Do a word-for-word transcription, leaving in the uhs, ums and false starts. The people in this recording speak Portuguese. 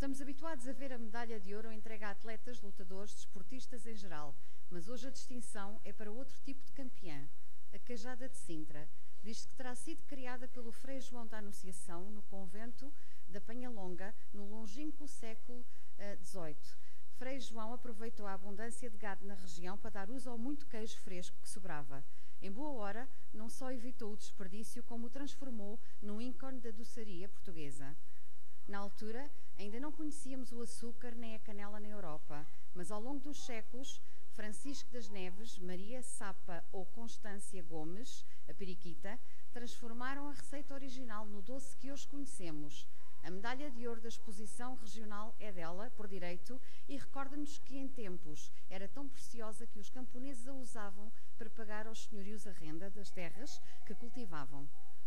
Estamos habituados a ver a medalha de ouro entregue a atletas, lutadores, desportistas em geral, mas hoje a distinção é para outro tipo de campeã, a Cajada de Sintra. Diz-se que terá sido criada pelo Frei João da Anunciação no convento da Penhalonga, no longínquo século dezoito. Frei João aproveitou a abundância de gado na região para dar uso ao muito queijo fresco que sobrava. Em boa hora, não só evitou o desperdício, como o transformou num ícone da doçaria portuguesa. Na altura, ainda não conhecíamos o açúcar nem a canela na Europa, mas ao longo dos séculos, Francisco das Neves, Maria Sapa ou Constância Gomes, a periquita, transformaram a receita original no doce que hoje conhecemos. A medalha de ouro da exposição regional é dela, por direito, e recorda-nos que em tempos era tão preciosa que os camponeses a usavam para pagar aos senhorios a renda das terras que cultivavam.